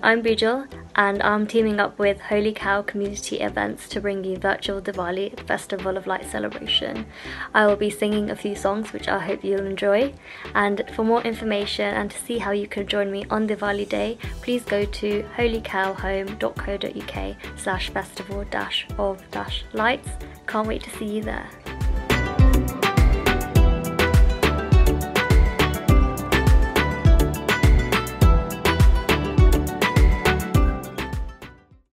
I'm Bijal, and I'm teaming up with Holy Cow Community Events to bring you Virtual Diwali Festival of Light Celebration. I will be singing a few songs which I hope you'll enjoy, and for more information and to see how you can join me on Diwali Day, please go to holycowhome.co.uk/festival-of-lights. Can't wait to see you there.